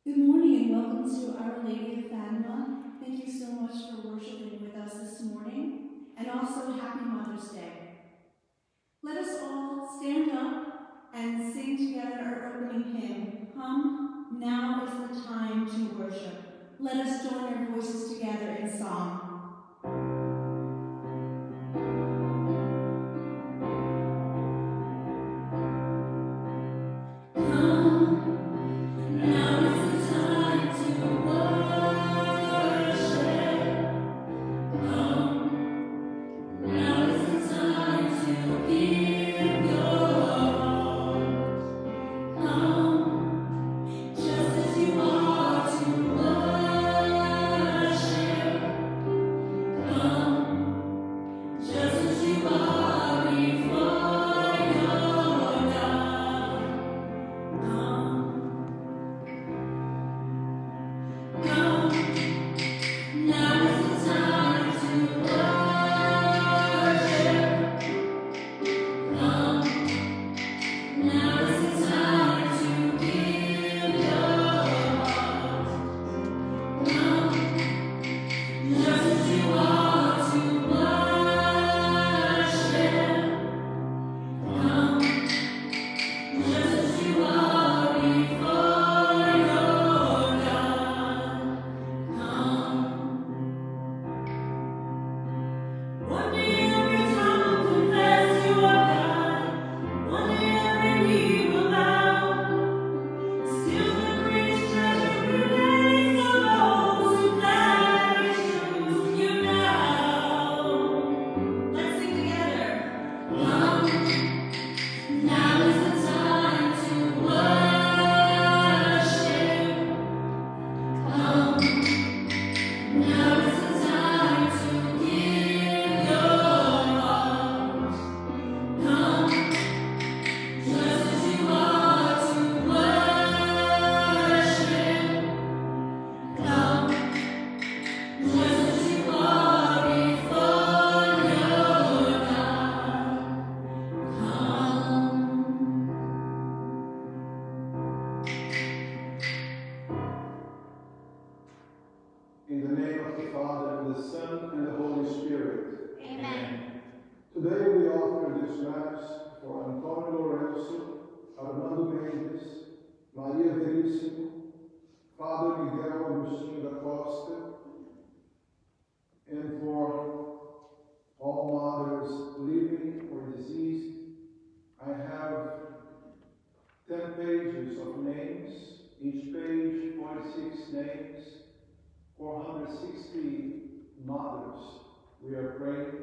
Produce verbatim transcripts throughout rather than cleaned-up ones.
Good morning and welcome to Our Lady of Fatima. Thank you so much for worshiping with us this morning, and also Happy Mother's Day. Let us all stand up and sing together our opening hymn, Come, Now is the Time to Worship. Let us join our voices together in song. And for all mothers living or deceased, I have ten pages of names, each page forty-six names, four hundred sixty mothers. We are praying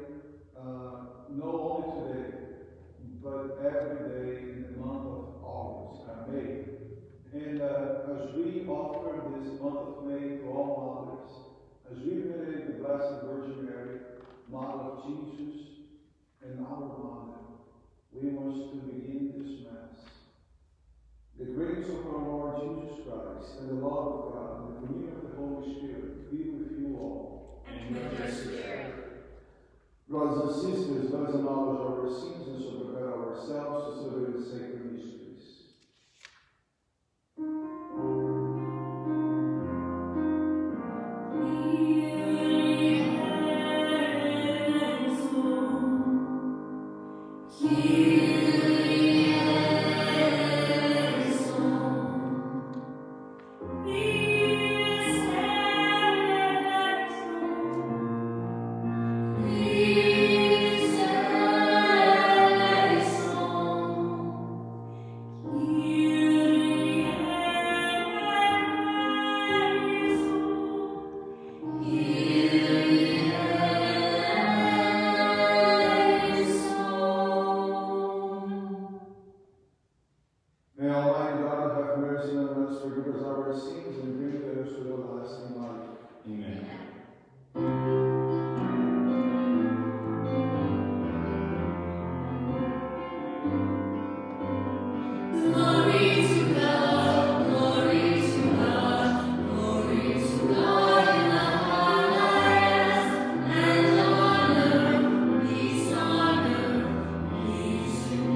uh, not only today, but every day in the month of August, uh, May. And uh, as we offer this month of May to all mothers, as we venerate the Blessed Virgin Mary, Mother of Jesus, and our Mother, we want to begin this Mass. The grace of our Lord Jesus Christ, and the love of God, and the communion of the Holy Spirit be with you all. And with your spirit. Brothers and sisters, let us acknowledge our sins and so prepare ourselves to celebrate the sacred mysteries.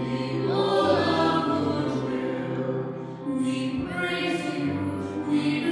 We praise you, we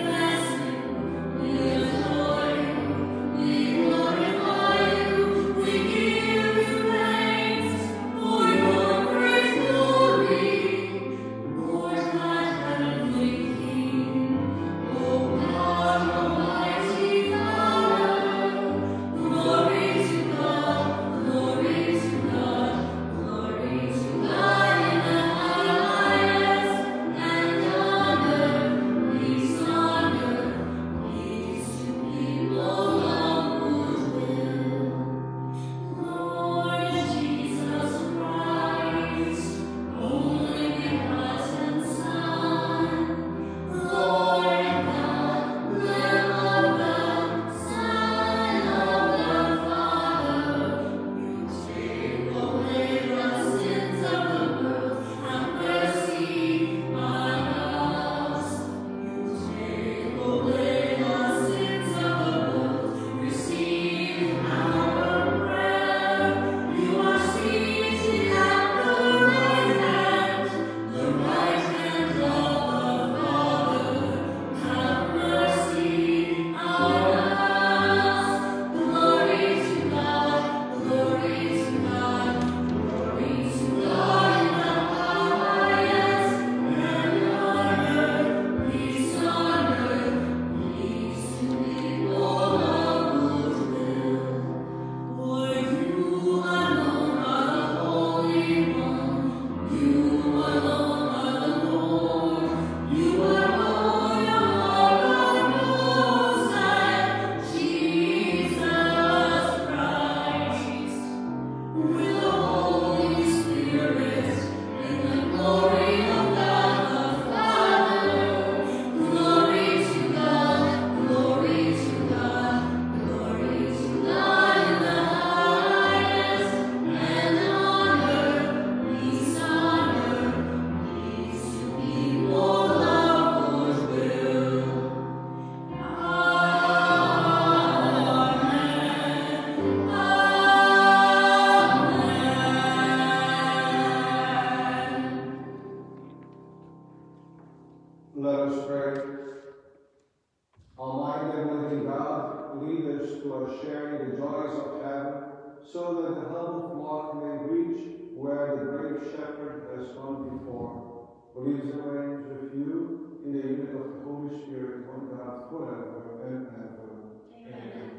who lives and reigns with you in the unity of the Holy Spirit, one God, forever and ever. Amen.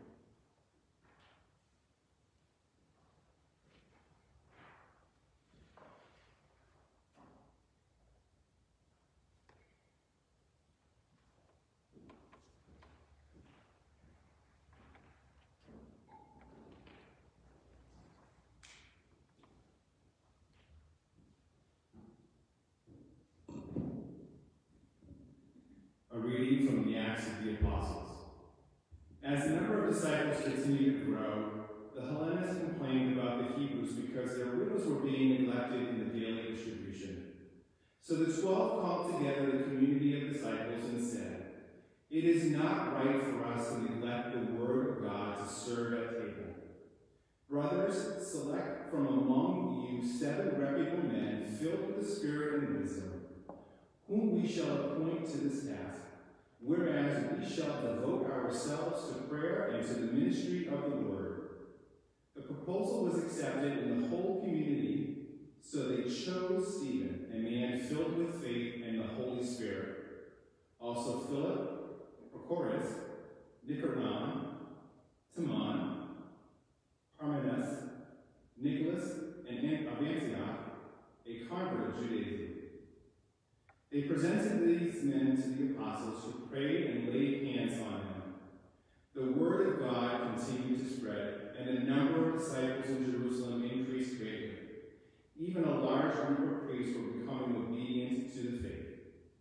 A reading from the Acts of the Apostles. As the number of disciples continued to grow, the Hellenists complained about the Hebrews because their widows were being neglected in the daily distribution. So the twelve called together the community of disciples and said, "It is not right for us to neglect the word of God to serve at table. Brothers, select from among you seven reputable men filled with the Spirit and wisdom, whom we shall appoint to this task, whereas we shall devote ourselves to prayer and to the ministry of the word." The proposal was accepted in the whole community, so they chose Stephen, a man filled with faith and the Holy Spirit. Also Philip, Prochorus, Nicanor, Timon, Parmenas, Nicholas, and of Antioch, a convert of Judaism. They presented these men to the apostles, who prayed and laid hands on them. The word of God continued to spread, and the number of disciples in Jerusalem increased greatly. Even a large group of priests were becoming obedient to the faith.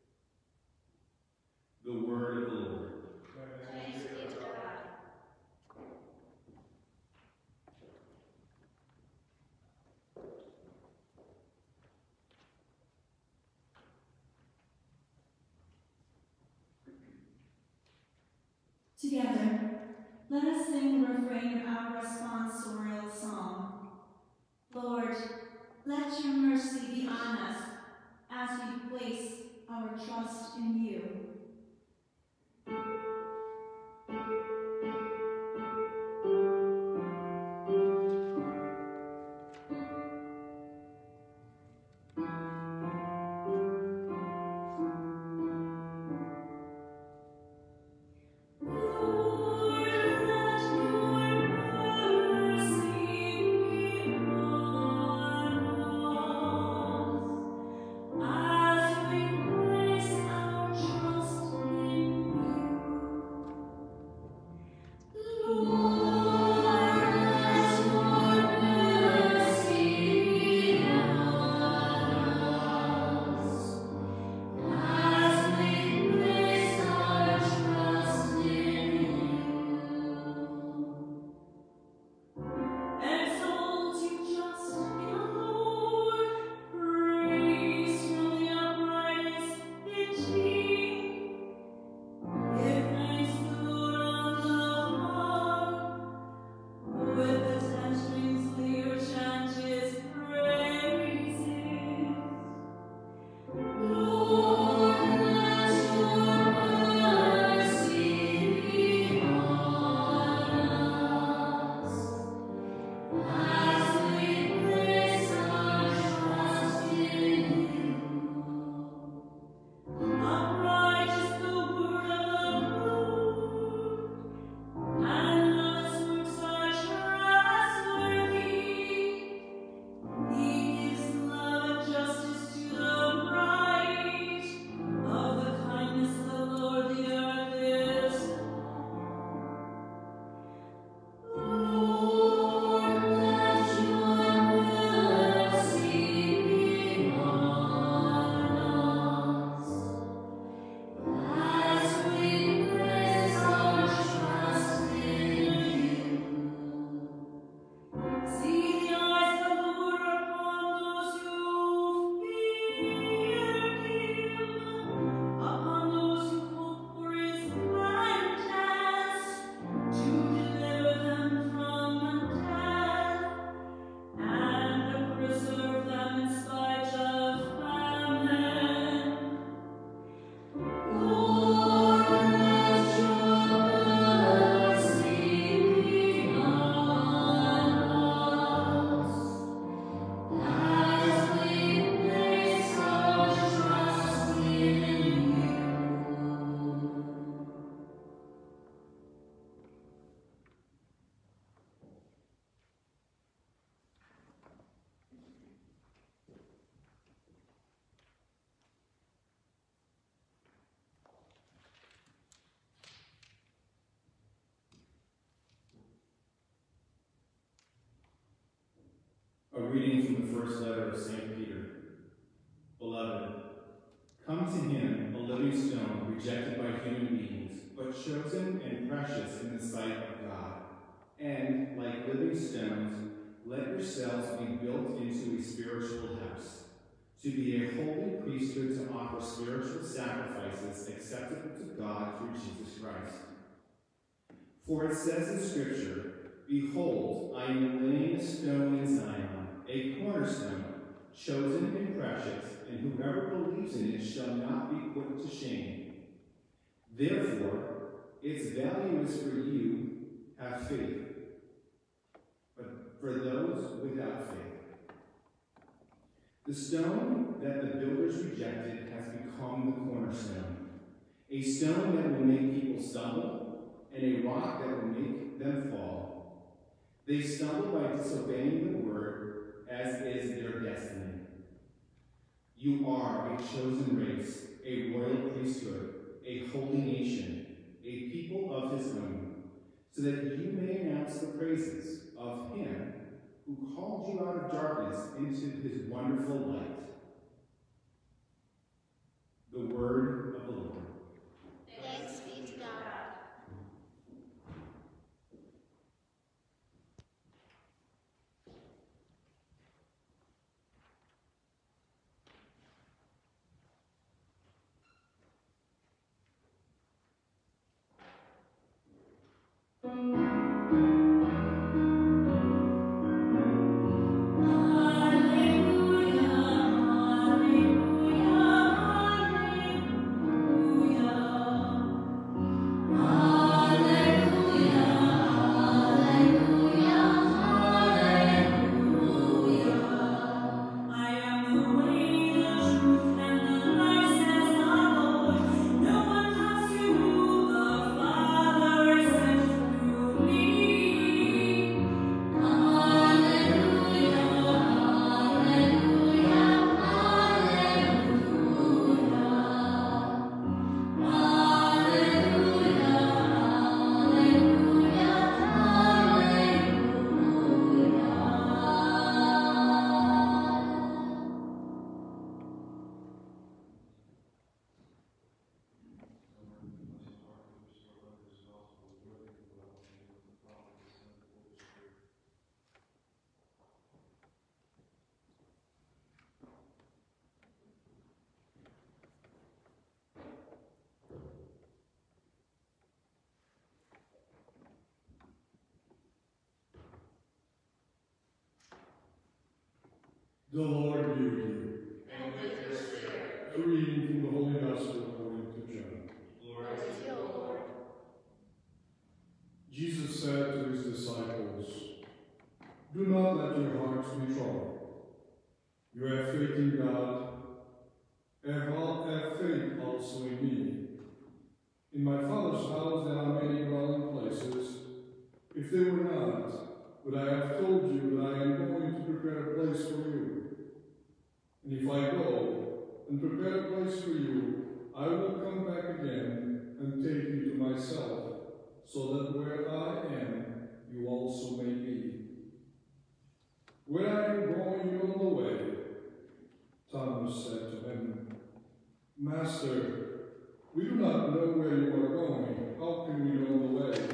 The word of the Lord. Thanks be to God. Together, let us sing the refrain of our responsorial song. Lord, let your mercy be on us as we place our trust in you. As we place our trust reading from the first letter of Saint Peter. Beloved, come to him, a living stone, rejected by human beings, but chosen and precious in the sight of God. And, like living stones, let yourselves be built into a spiritual house, to be a holy priesthood to offer spiritual sacrifices acceptable to God through Jesus Christ. For it says in Scripture, behold, I am laying a stone in Zion, a cornerstone, chosen and precious, and whoever believes in it shall not be put to shame. Therefore, its value is for you have faith, but for those without faith. The stone that the builders rejected has become the cornerstone, a stone that will make people stumble, and a rock that will make them fall. They stumble by disobeying the word, as is their destiny. You are a chosen race, a royal priesthood, a holy nation, a people of his own, so that you may announce the praises of him who called you out of darkness into his wonderful light. The word of the Lord. Thanks be to God. The Lord be with you. And with your spirit. A reading from the Holy Gospel according to John. Glory to you, Lord. Jesus said to his disciples, do not let your hearts be troubled. You have faith in God, have, all, have faith also in me. In my Father's house there are many dwelling places. If they were not, would I have told you that I am going to prepare a place for you? And if I go and prepare a place for you, I will come back again and take you to myself, so that where I am, you also may be. Where I am going, you know the way. Thomas said to him, Master, we do not know where you are going. How can we know the way?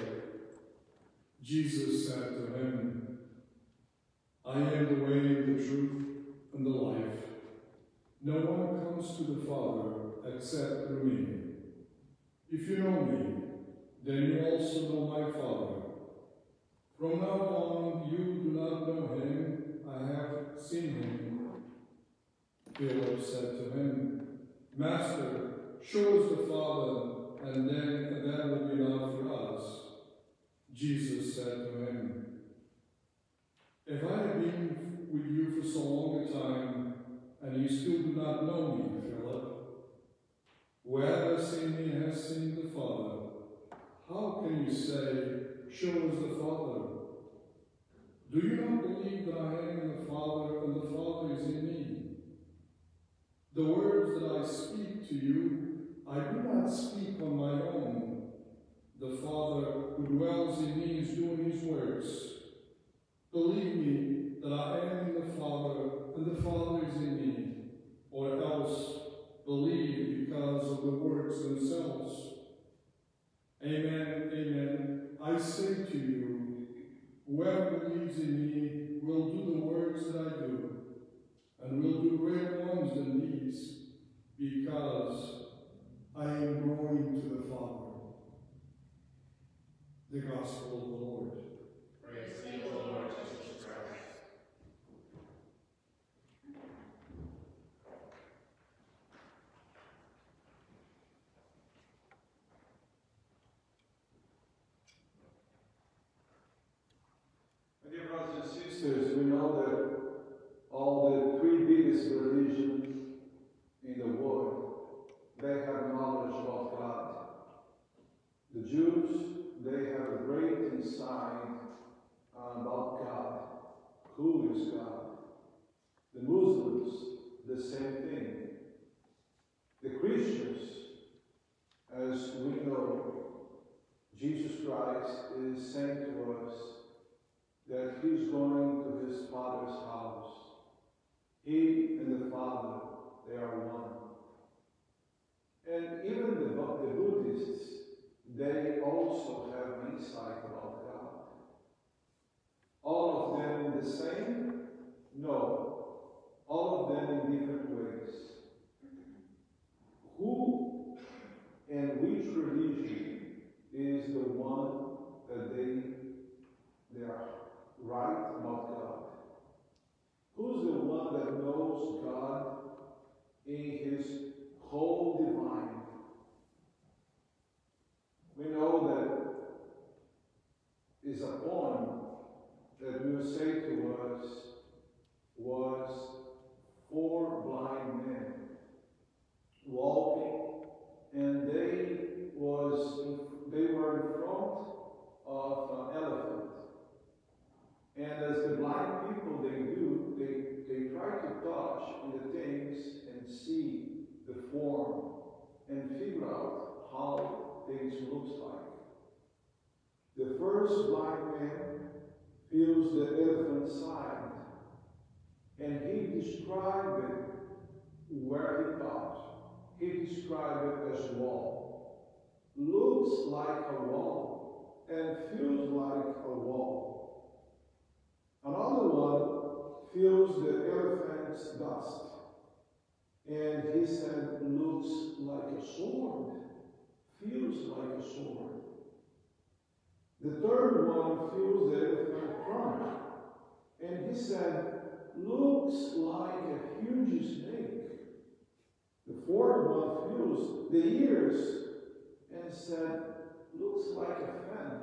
Jesus said to him, I am the way, the truth, and the life. No one comes to the Father except through me. If you know me, then you also know my Father. From now on, you do not know him. I have seen him. Philip said to him, Master, show us the Father, and then that will be enough for us. Jesus said to him, Have I been with you for so long a time, and you still do not know me, Philip? Whoever has seen me has seen the Father. How can you say, show us the Father? Do you not believe that I am in the Father, and the Father is in me? The words that I speak to you, I do not speak on my own. The Father who dwells in me is doing his works. Believe me that I am in the Father, Whoever believes in me will do the works that I do, and will do greater ones than these, because I am going to the Father. The Gospel of the Lord. Praise to you, Lord Jesus Christ. My dear brothers and sisters, we know that all the three biggest religions in the world, they have knowledge of God. The Jews, they have a great insight about God. Who is God? The Muslims, the same thing. The Christians, as we know, Jesus Christ is saying to us that he's going to his Father's house. He and the Father, they are one. And even the, the Buddhists, they also have insight about God. All of them the same? No. All of them in different ways. Who and which religion is the one that they, they are right about God? Who's the one that knows God in his whole divine? We know that is a poem that will say to us was four blind men walking, and they was they were in front of an elephant. And as the blind people they do, they, they try to touch in the things and see the form and figure out how things looks like. The first blind man feels the elephant's side, and he described it where he thought. He described it as wall. Looks like a wall and feels like a wall. Another one feels the elephant's dust, and he said, looks like a sword, feels like a sword. The third one feels the elephant trunk, and he said, looks like a huge snake. The fourth one feels the ears, and said, looks like a fan.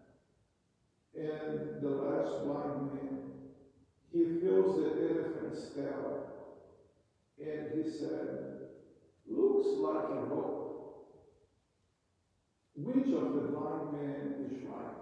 And the last blind man, he feels the elephant's tail, and he said, looks like a rope. Which of the blind men is right?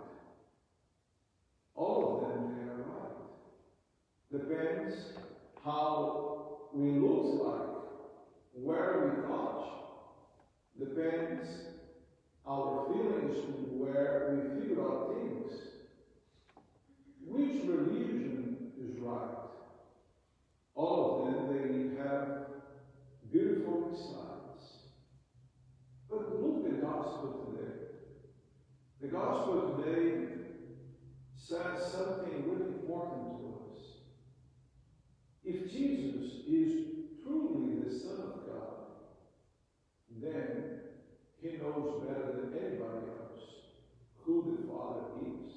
All of them, they are right. Depends how we look like, where we touch. Depends our feelings where we figure out things. Which religion is right? All of them, they have beautiful insights. But look at the gospel today. The gospel today says something really important to us. If Jesus is truly the Son of God, then he knows better than anybody else who the Father is.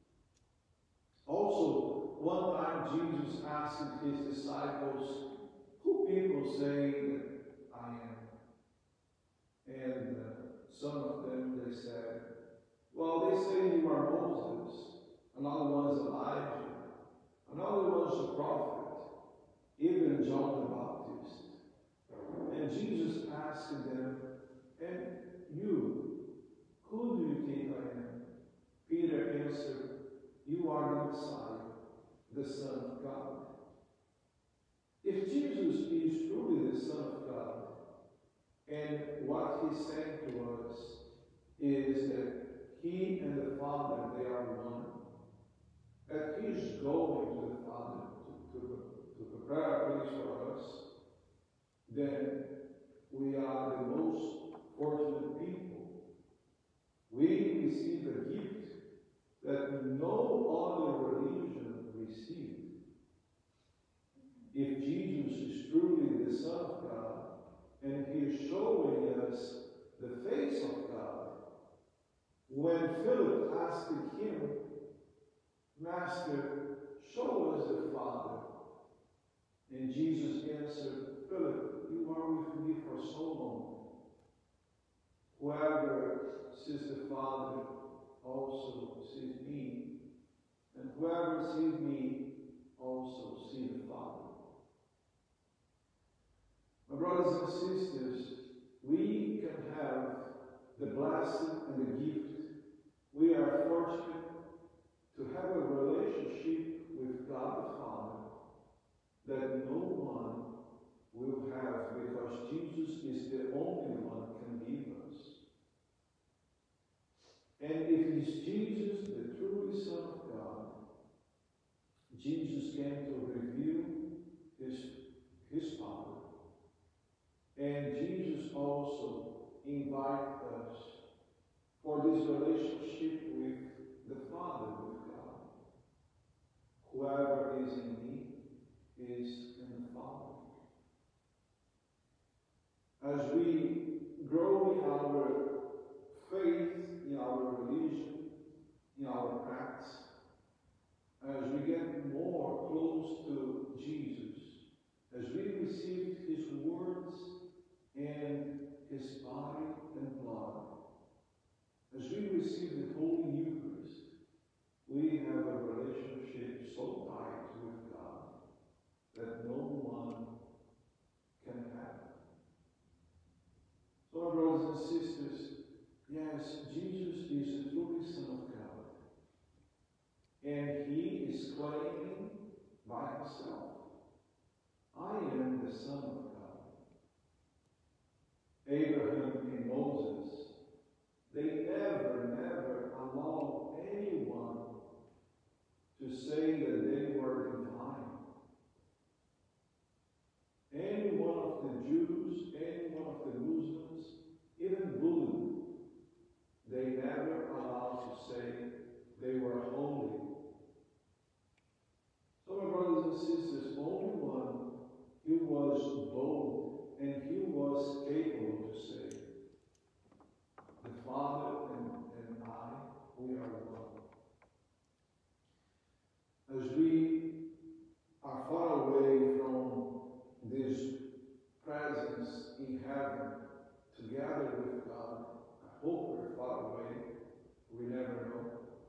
Also, one time Jesus asked his disciples, who people say that I am? And uh, some of them, they said, well, they say you are Moses. Another one is Elijah. Another one is a prophet. Even John the Baptist. And Jesus asked them, and you, who do you think I am? Peter answered, you are the Messiah, the Son of God. If Jesus is truly the Son of God, and what he's saying to us is that he and the Father, they are one, that he's going to the Father to, to, to prepare a place for us, then we are the most fortunate people. We receive a gift that no other truly the Son of God, and he is showing us the face of God. When Philip asked him, Master, show us the Father. And Jesus answered, Philip, you are with me for so long. Whoever sees the Father also sees me, and whoever sees me also sees the Father. My brothers and sisters, we can have the blessing and the gift. We are fortunate to have a relationship with God the Father that no one will have, because Jesus is the only one who can give us. And if it is Jesus, the truly Son of God, Jesus came to reveal his, his Father. And Jesus also invites us for this relationship with the Father, with God. Whoever is in me is in the Father. As we grow in our faith, in our religion, in our practice, as we get more close to Jesus, as we receive his words and his body and blood, as we receive the Holy Eucharist, we have a relationship so tight with God that no one can have. So, my brothers and sisters, yes, Jesus is the truly Son of God. And he is claiming by himself, I am the Son of God. Abraham and Moses, they never, never allowed anyone to say that they were divine. Any one of the Jews, any one of the Muslims, even Buddha, they never allowed to say they were holy. So, my brothers and sisters, only one who was bold and he was capable to say, the Father and, and I, we are one. As we are far away from this presence in heaven, together with God, I hope we're far away, we never know.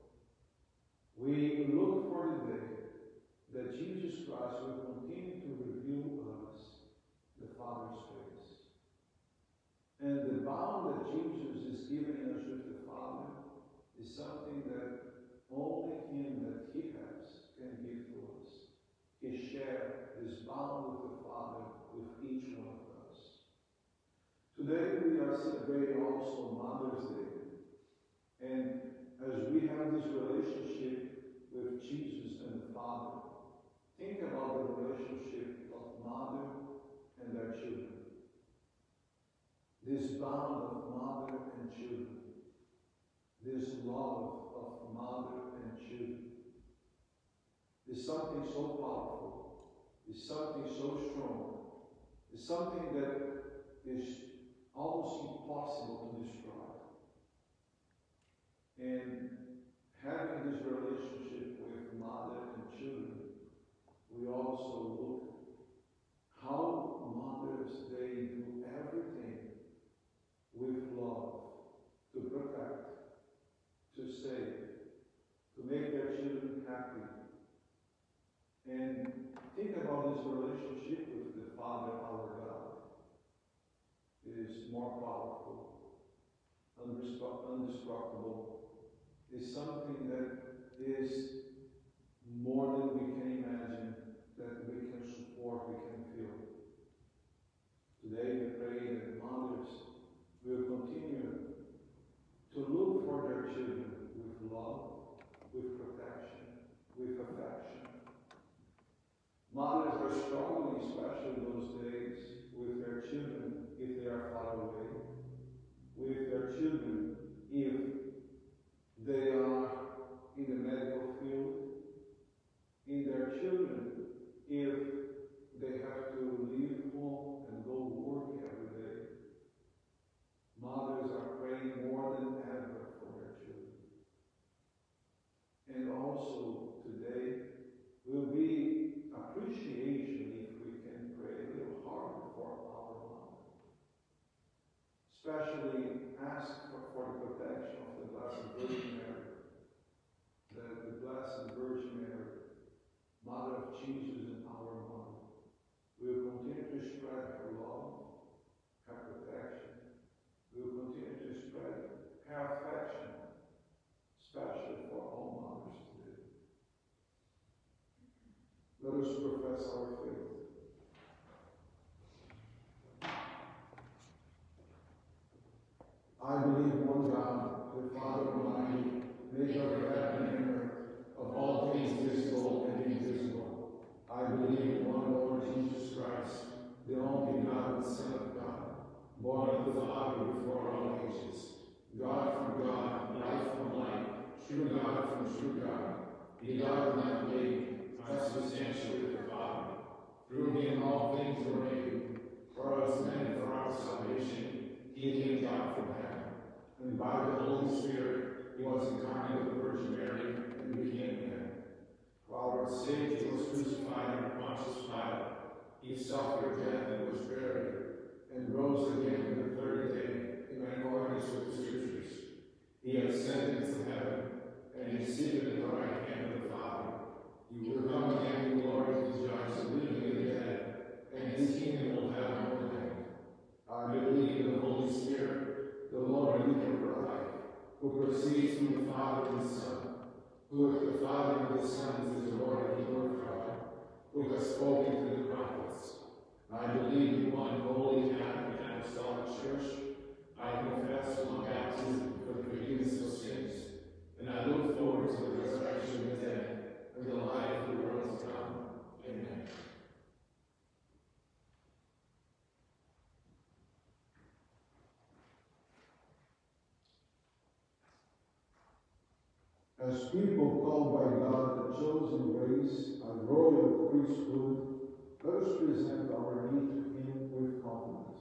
We look for the day that Jesus Christ will continue to reveal us the Father's face. And the bond that Jesus is giving us with the Father is something that only him that he has can give to us. He shared this bond with the Father with each one of us. Today we are celebrating also Mother's Day. And as we have this relationship with Jesus and the Father, think about the relationship of mother and their children. This bond of mother and children. This love of mother and children is something so powerful, is something so strong, is something that is almost impossible to describe. And having this relationship with mother and children, we also look how mothers, they do everything with love to protect, to save, to make their children happy. And think about this relationship with the Father, our God. It is more powerful, indestructible. It's something that is more than we can imagine, that we can support, we can feel. Today we pray that mothers will continue to look for their children with love, with protection, with affection. Mothers are struggling, especially those days, with their children if they are far away, with their children if they are in the medical field, in their children if they have to leave home have affection, especially for all mothers today. Let us profess our faith. I believe in one God, the Father Almighty, maker of heaven and earth, of all things visible and invisible. I believe in one Lord Jesus Christ, the only begotten Son of God, born of the Father before all ages, God from God, light from light, true God from true God, begotten and made, consubstantial with the Father. Through him all things were made. For us men and for our salvation, he came down from heaven. And by the Holy Spirit, he was incarnate of the Virgin Mary and became man. For our sake, he was crucified under Pontius Pilate. He suffered death and was buried, and rose again on the third day in accordance with the Scriptures. He ascended into heaven, and is seated at the right hand of the Father. He will come again in glory to judge the living and the dead, and his kingdom will have no end. I believe in the Holy Spirit, the Lord and giver of life, who proceeds from the Father and the Son, who with the Father and the Son is the Lord and glorified, who has spoken to the prophets. I believe in one holy Catholic and Apostolic Church. I confess one baptism for the forgiveness of sins, and I look forward to the resurrection of the dead and the life of the world to come. Amen. As people called by God, a chosen race, a royal priesthood, let us present our need to him with confidence.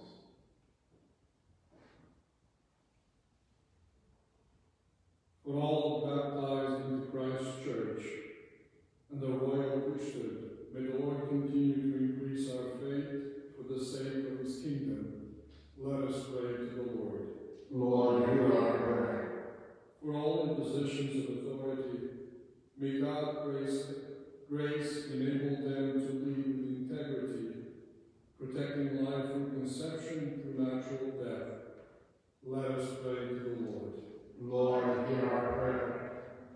For all baptized into Christ's church and the royal priesthood, may the Lord continue to increase our faith for the sake of his kingdom. Let us pray to the Lord. Lord, hear our prayer. For all in positions of authority, may God grace, grace enable them to lead with integrity, protecting life from conception through natural death. Let us pray to the Lord. Lord, hear our prayer.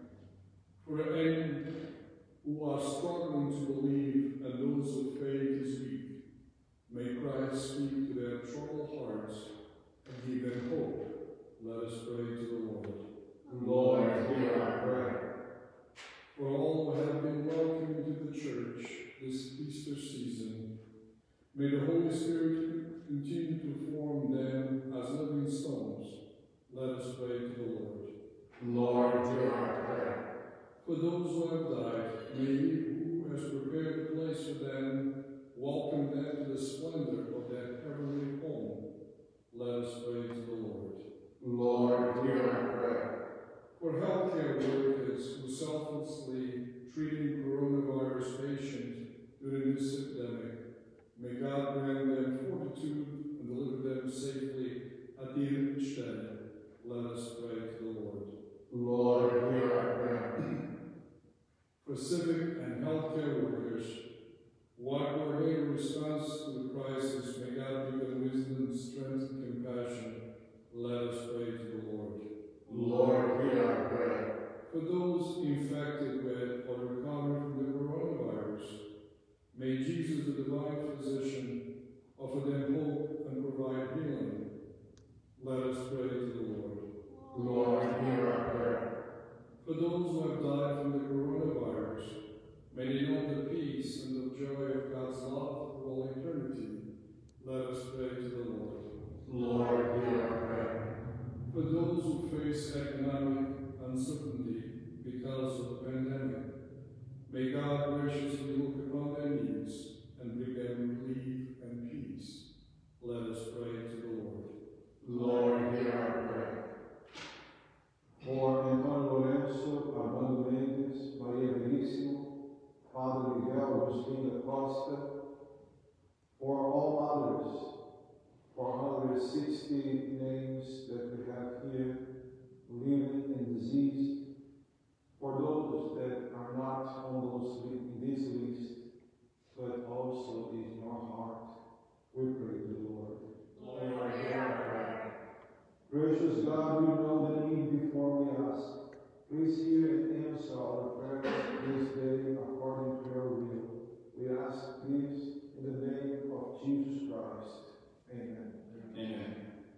For any who are struggling to believe and those whose faith is weak, may Christ speak to their troubled hearts and give them hope. Let us pray to the Lord. Lord, hear our prayer. For all who have been welcomed into the church this Easter season, may the Holy Spirit continue to form them as living stones. Let us pray to the Lord. Lord, hear our prayer. For those who have died, may he who has prepared a place for them welcome them to the splendor of their heavenly home. Let us pray to the Lord. Lord, hear our prayer. For healthcare workers who selflessly treating coronavirus patients during this epidemic, may God grant them fortitude and deliver them safely at the end of each day. Let us pray to the Lord. Lord, hear our prayer. For civic and healthcare workers, what were made in response to the crisis, may God give them wisdom, strength, and compassion. Let us pray to the Lord. Lord, hear our prayer. For those infected with or recovering from the coronavirus, may Jesus, the divine physician, offer them hope and provide healing. Let us pray to the Lord. Lord, hear our prayer. For those who have died from the coronavirus, may they know the peace and the joy of God's love for all eternity. Let us pray to the Lord. Lord, hear our prayer. For those who face economic uncertainty because of the pandemic, may God graciously look upon their needs and bring them relief and peace. Let us pray to the Lord. Lord, hear our prayer. For Antônio Lourenço, Armando Mendes, Maria Veríssimo, Father Miguel Agostinho da Costa, for all others, for one hundred sixty names that we have here, living and diseased, for those that are not on those in this list, but also in your heart, we pray to the Lord. Lord, hear our prayer. Please hear and answer our prayers this day according to your will. We ask this in the name of Jesus Christ. Amen. Amen.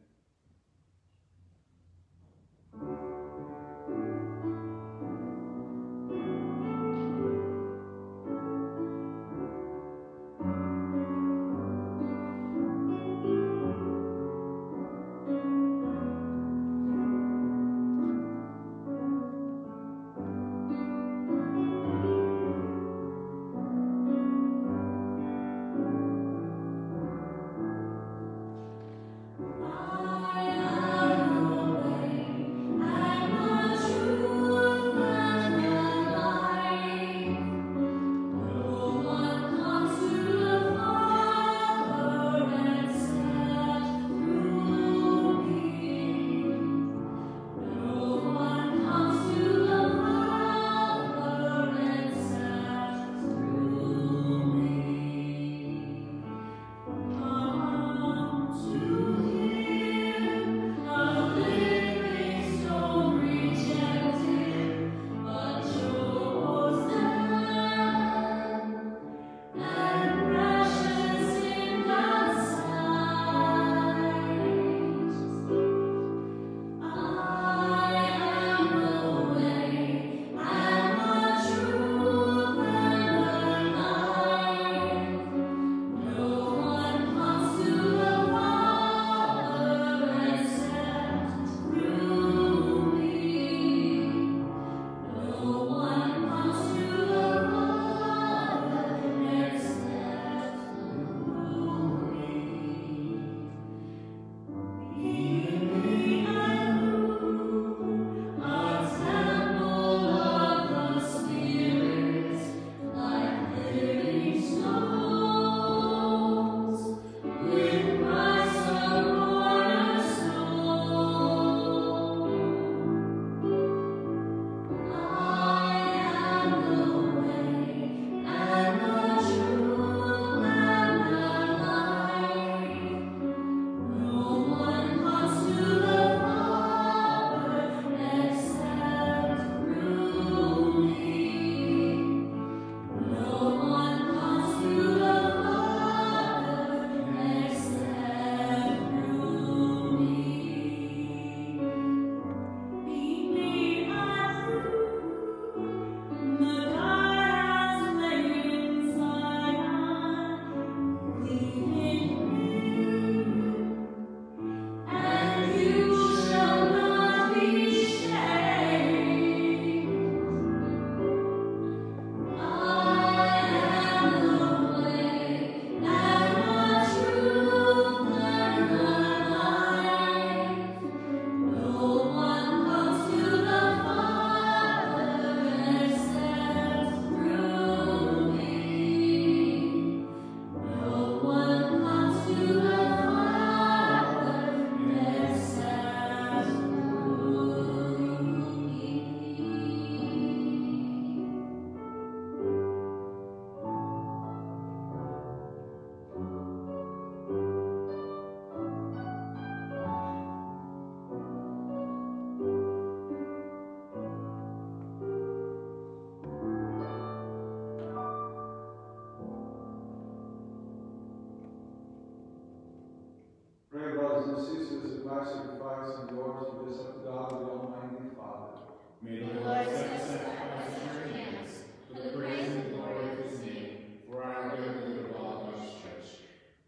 Pray, brothers and sisters, that my sacrifice and yours be this of God, the Almighty Father. May the Lord accept sacrifice in your hands for the praise and glory of his name, for our good and the good of all God's church.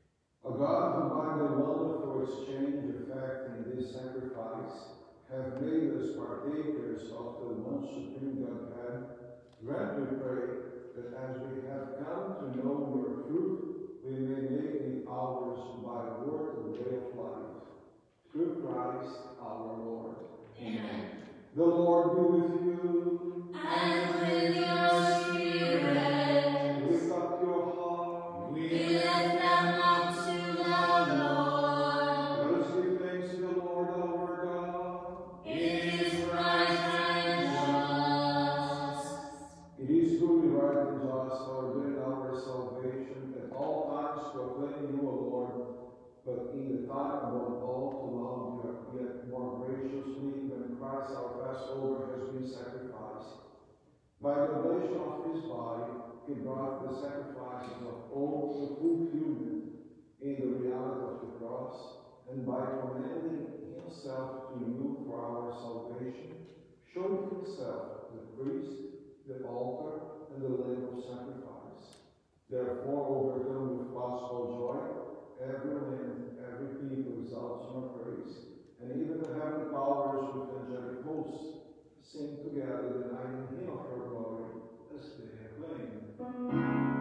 O God, who by the wonderful exchange effect in this sacrifice have made us partakers of the one supreme Godhead, grant, we pray, that as we have come to know your truth, we may make it ours by word of the way of life. Through Christ our Lord. Amen. The Lord be with you. And with your spirit, Lift up your heart. we lift them up to the Lord. Let us give thanks to the Lord our God. It is right and just. It is truly right and just, our good and our salvation, at all times proclaim you, O Lord, but in the time above all to love you yet more graciously when Christ our Passover has been sacrificed he brought the sacrifices of all the fulfillment in the reality of the cross, and by commending himself to you for our salvation, showed himself the priest, the altar, and the lamb of sacrifice. Therefore, overcome with gospel joy, every land, every people exalts your praise, and even the heavenly powers with angelic hosts sing together the night hymn of your glory as they acclaim.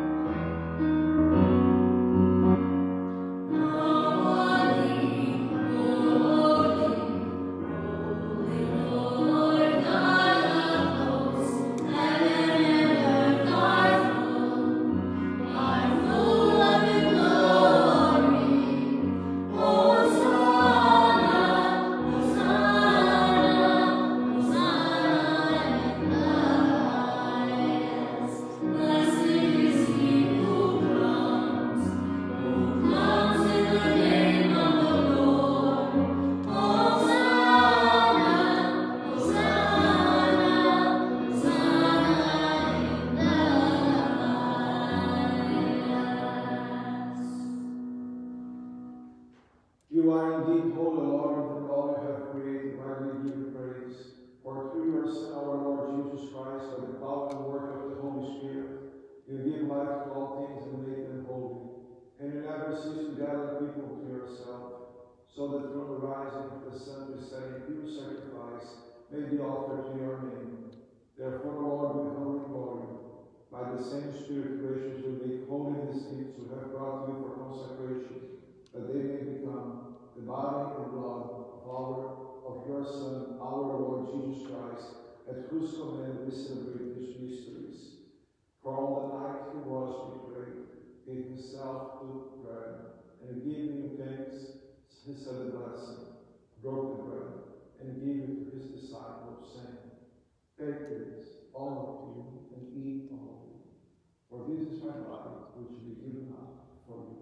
You are indeed holy, Lord, and all you have created, rightly give you praise. For through your Son, our Lord Jesus Christ, by the power and work of the Holy Spirit, you give life to all things and make them holy. And you never cease to gather people to yourself, so that from the rising of the sun to setting pure sacrifice may be offered to your name. Therefore, Lord, we humbly implore you, by the same Spirit graciously make holy these gifts who have brought you for consecration, that they may become the body and blood of our of your Son, our Lord Jesus Christ, at whose command we celebrate these mysteries. For on the night he was betrayed, he himself took bread, and giving you thanks, he said a blessing, broke the bread, and gave it to his disciples, saying, "Take this, all of you, and eat all of it, for this is my body, which will be given up for you."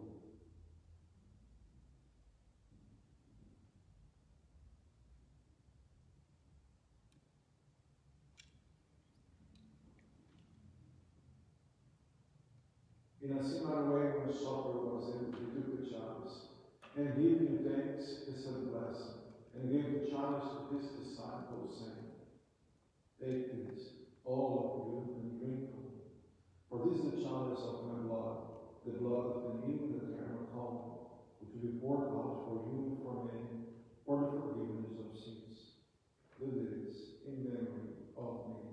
In a similar way, when supper was ended, he took the chalice, and giving thanks, he said a blessing, and gave the chalice to his disciples, saying, "Take this, all of you, and drink from it. For this is the chalice of my blood, the blood of the new and eternal covenant, which will be poured out for you and for many, for the forgiveness of sins. Do this in memory of me."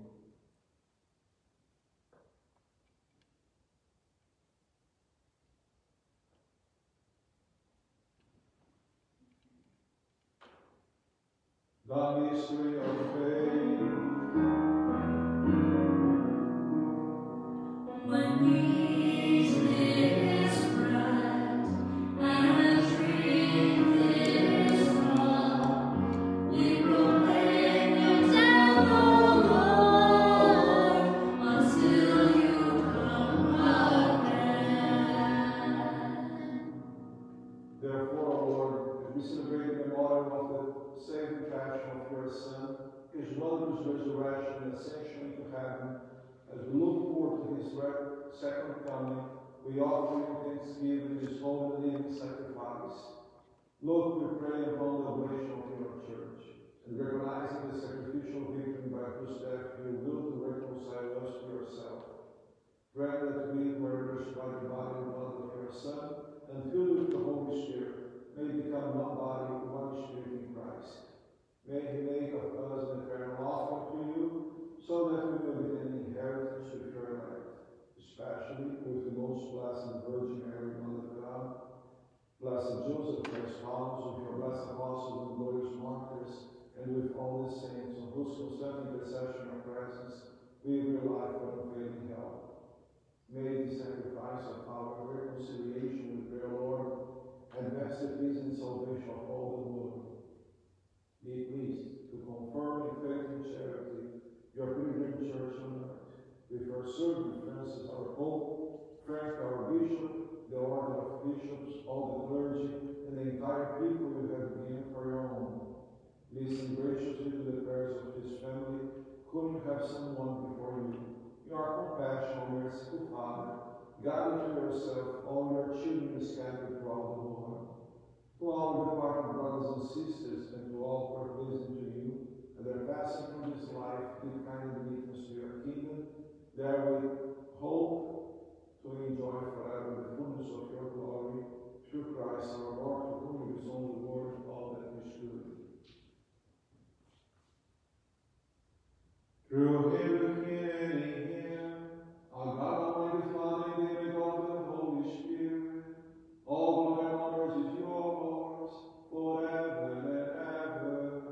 The mystery of faith. When we take this bread and drink this cup, we proclaim your death, O Lord, until you come again. Therefore, O Lord, as we celebrate the memorial of the saving passion of your Son, his wondrous resurrection and ascension into heaven, as we look forward to his second coming, we offer you thanksgiving in his holy and living sacrifice. Look, we pray upon the oblation of your church, and recognizing the sacrificial victory by whose death you will to reconcile us to yourself. Grant that we, who are nourished by the body and blood of your Son, and filled with the Holy Spirit, may become one body, one spirit in Christ. May he make of us an eternal offering to you, so that we may be an inheritance with your elect, especially with the most blessed Virgin Mary, Mother of God, blessed Joseph, Christ follows, with your blessed apostles and glorious martyrs, and with all the saints, on whose constant intercession and presence we will rely for unfailing help. May the sacrifice of our reconciliation with your Lord advance the peace and salvation of all the world. Be pleased to confirm in faith and charity your pilgrim church on earth, with your servant Francis, our Pope, Frank, our Bishop, the order of bishops, all the clergy, and the entire people you have gained for your own. Listen graciously to the prayers of this family, whom you have sent one before you. Your compassion, O merciful gather to yourself all your children scattered throughout the world. To all departed brothers and sisters, and to all who are pleasing to you, and are passing from this life, give kind admittance to your kingdom, therewith hope to enjoy forever the fullness of your glory, through Christ our Lord, to whom you is only worth all that we should. Through him, with him, and in him, our God Almighty Father, in the name of the Holy Spirit, all glory and honor is yours, forever and ever.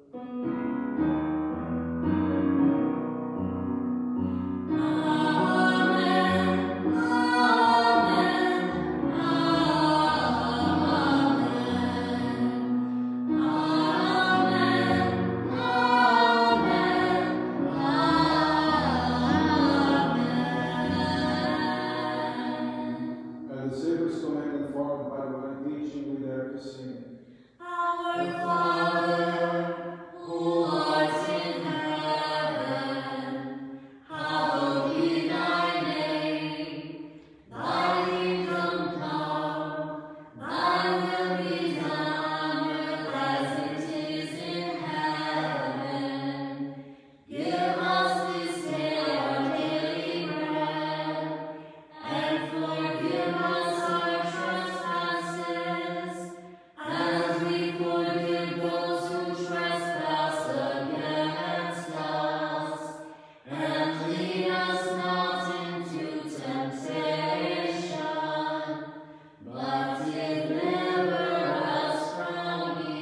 And the Savior's command, informed by divine teaching, we dare to sing. Our Father, who art in heaven, hallowed be thy name. Thy kingdom come, thy will be done on earth as it is in heaven. Give us this day our daily bread, and forgive us our trespasses, as we forgive those who trespass against us. And lead us not into temptation, but deliver us from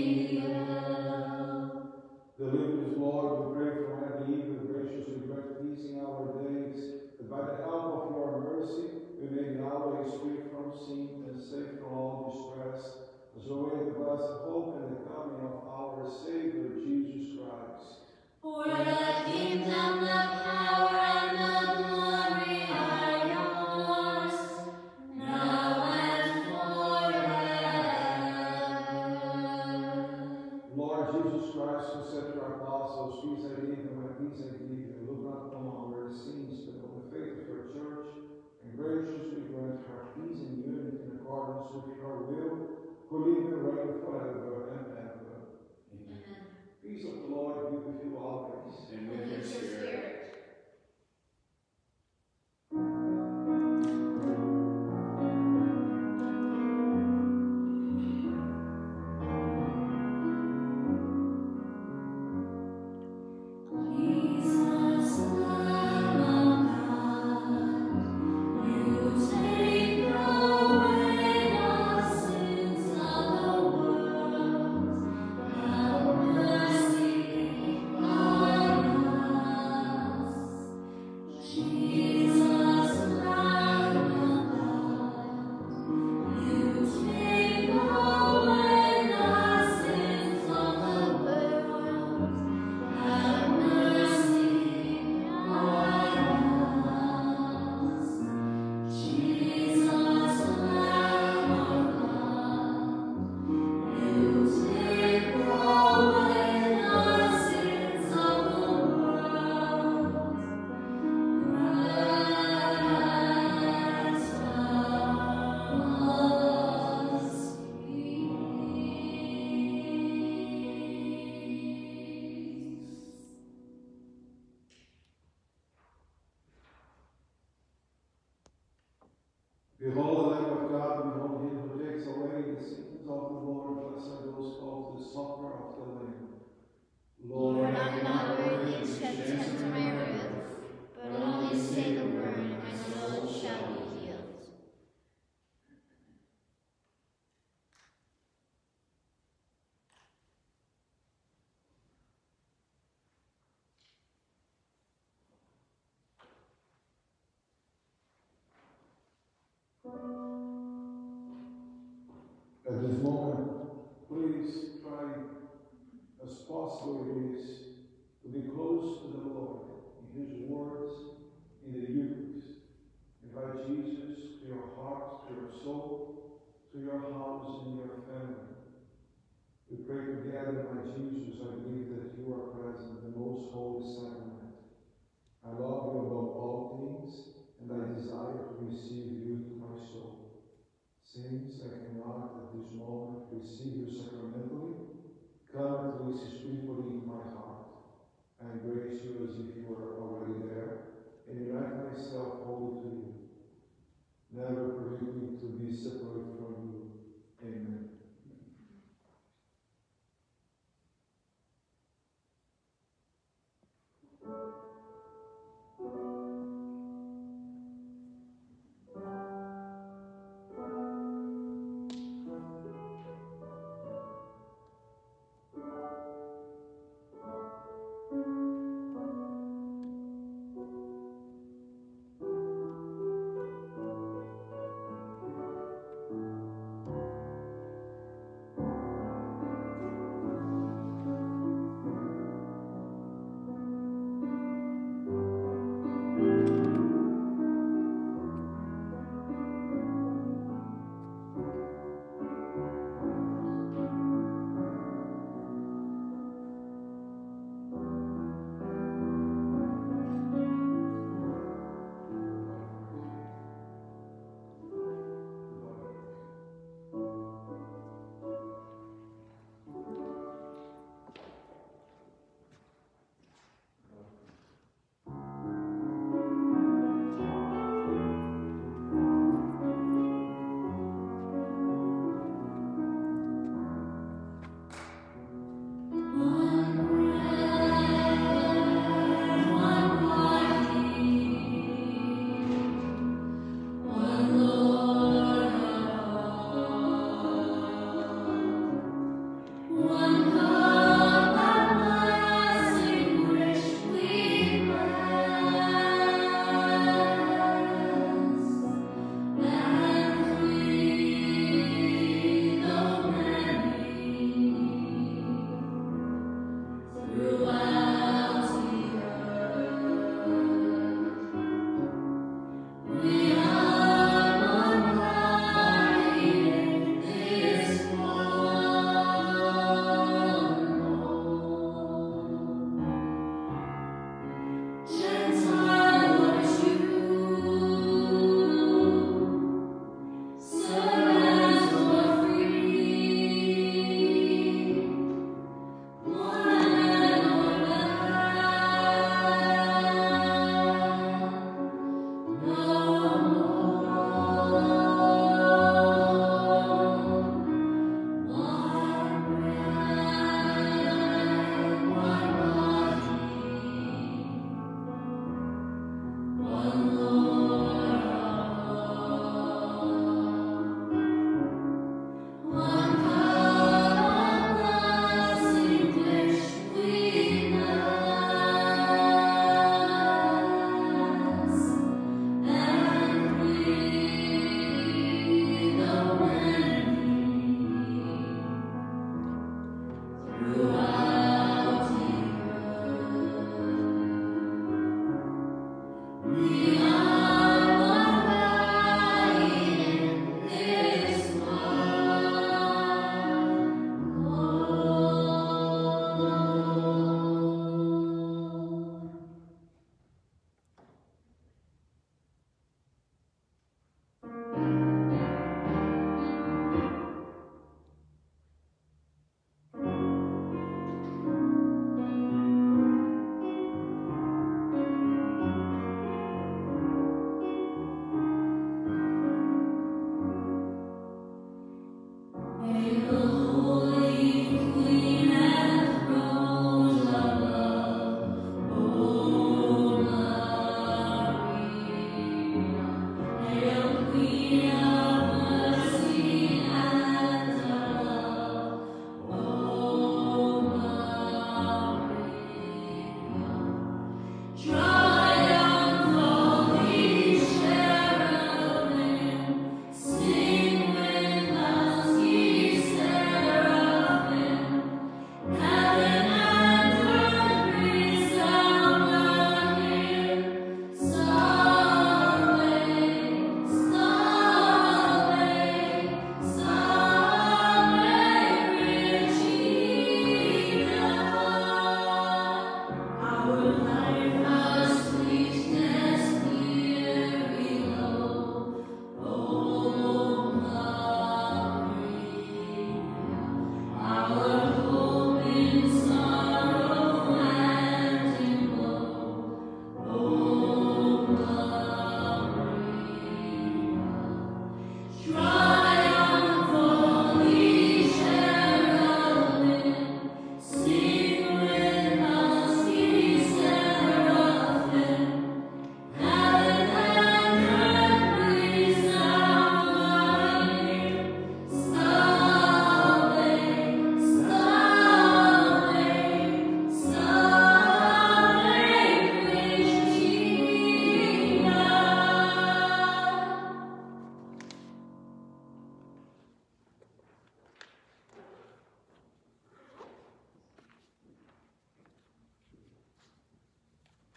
evil. Deliver us, Lord, we pray, from every evil, graciously grant peace in our days, that by the help of your mercy we may be always free from sin and safe from all distress, as we await the blessed hope and the coming of our Savior, Jesus Christ. For the kingdom, the power, and the glory are yours, now and forever. Lord Jesus Christ, who said to our apostles, peace I leave you, my peace I give you, look not upon our sins, but on the faith of your church, and graciously grant her peace and unity in accordance with your will, who live and reign forever and ever. Amen. Peace of the Lord be with you always. And with your spirit. Jesus, Lamb of God, you take away the sins of the world. Have mercy on us. Jesus, Lamb of God, you take away the sins of the world. Have mercy on us. Jesus, Lamb of God, you take away the sins of the world. Grant us peace. Behold the Lamb of God, behold him who takes away the sins of the Lord. Blessed are those called to the supper of the Lamb. Lord, I am not worthy that you should enter my roof, but only say the word, and my soul shall be healed. At this moment, please try as possible it is to be close to the Lord in his words, in the Eucharist. Invite Jesus to your heart, to your soul, to your house and your family. We pray together, my Jesus, I believe that you are present in the most holy sacrament. I love you above all things, and I desire to receive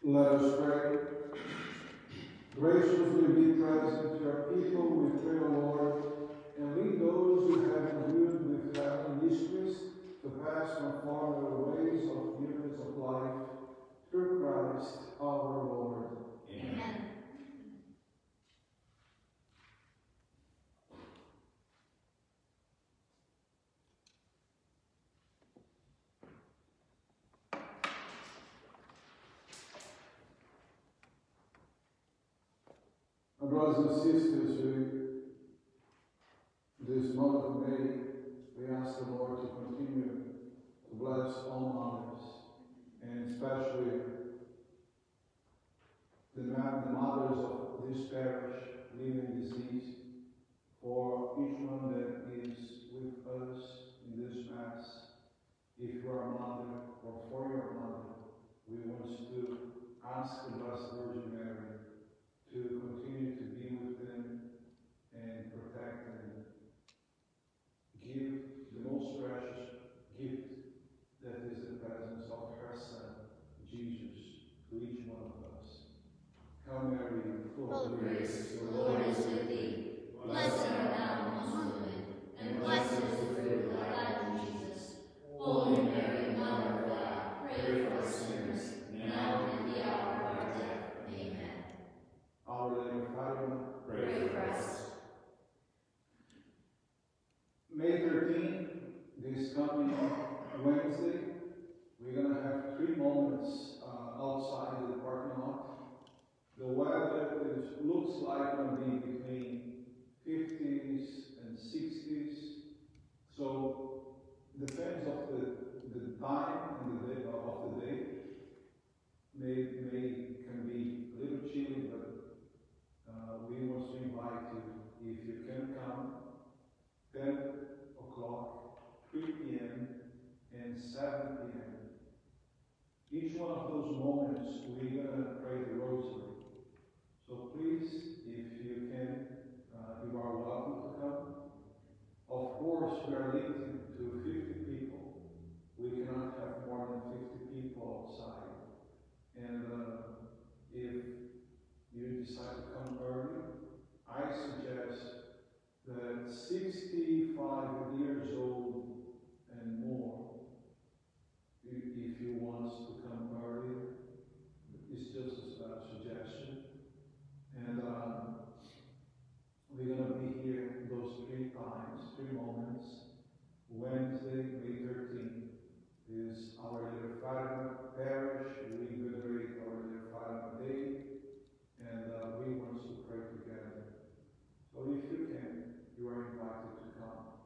Let us pray. Graciously be present to your people, we pray, O Lord, and lead those who have endured with heavenly mysteries to pass from former ways of newness of life through Christ our Lord. Amen. My brothers and sisters, we, this month of May, we ask the Lord to continue to bless all mothers, and especially the, ma- the mothers of this parish living disease, for each one that is with us in this Mass. If you are a mother or for your mother, we want to ask the Blessed Virgin Mary to continue to be with them and protect them. Give the most precious gift that is the presence of her Son, Jesus, to each one of us. Hail Mary, full of grace, the Lord is with thee. Blessed art thou amongst women, and blessed is the fruit of thy womb, Jesus. Holy Mary, Mother of God, pray for us sinners, now and at the hour of our death. Amen. Our Lady of Fatima, Pray for us. May thirteenth, this coming Wednesday, we're going to have three moments uh, outside the parking lot. The weather is, looks like going to be between fifties and sixties, so depends of the, the time and the day of the day. May, may can be a little chilly, but uh, we want to invite you, if you can come, ten o'clock, three p m and seven p m Each one of those moments, we're going to pray the rosary. So please, if you can, uh, you are welcome to come. Of course, we are limited to fifty people. We cannot have more than fifty people outside. And uh, if you decide to come early, I suggest that sixty-five years old and more, if you want to come earlier, it's just a suggestion. And um, we're going to be here those three times, three moments. Wednesday, May thirteenth, is Our Lady of Fatima Parish. We venerate Our Lady of Fatima Day, and uh, we want to pray together. So if you can, you are invited to come.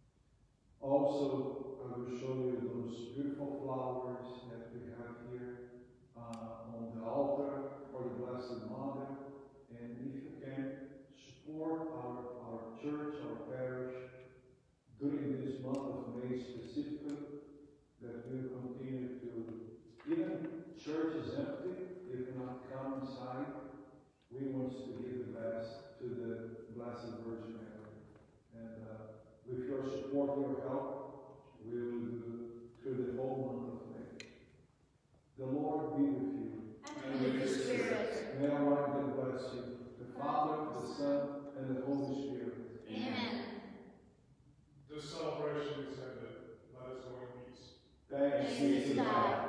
Also, I will show you those beautiful flowers that we have here uh, on the altar for the Blessed Mother. And if you can, support our, our church, our parish, during this month of May specifically, that we will continue to, even church is empty, you cannot come inside, we want to give the best to the Blessed Virgin Mary. And uh, with your support, your help, we will do through the whole month of May. The Lord be with you. And with your spirit. May our God bless you, the Father, the Son, and the Holy Spirit. Amen. This celebration is ended. Let us go in peace. Thanks Thanks be to God.